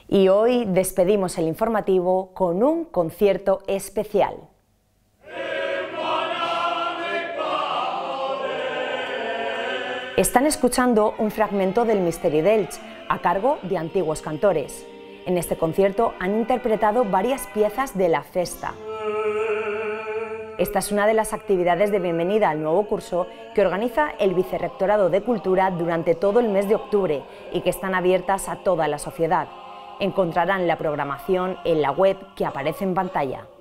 Y hoy despedimos el informativo con un concierto especial. Están escuchando un fragmento del Misteri d'Elx, a cargo de antiguos cantores. En este concierto han interpretado varias piezas de la festa. Esta es una de las actividades de bienvenida al nuevo curso que organiza el Vicerrectorado de Cultura durante todo el mes de octubre y que están abiertas a toda la sociedad. Encontrarán la programación en la web que aparece en pantalla.